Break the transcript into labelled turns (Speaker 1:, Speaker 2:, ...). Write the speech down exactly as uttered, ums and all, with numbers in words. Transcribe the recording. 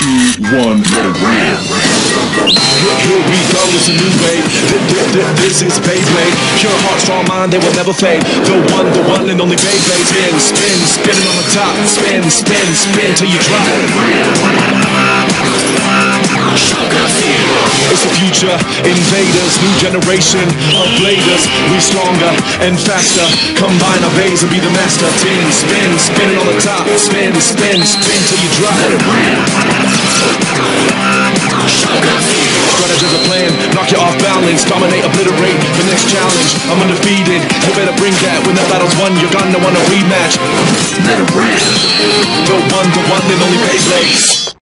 Speaker 1: two, one, let it rip. Here we go, it's a new wave. This is Beyblade. Pure heart, strong mind, they will never fade. The one, the one and only Beyblade. Spin, spin, spinning on the top. Spin, spin, spin till you drop. It's the future, invaders, new generation of bladers. We stronger and faster. Combine our bays and be the master. Spin, spin, spinning on the top. Spin, spin, spin till you drop. Strategies are plan, knock you off balance, dominate, obliterate the next challenge. I'm undefeated, you better bring that. When the battle's won, you're gonna want a rematch. Let it rip. The one, the one and only Beyblade.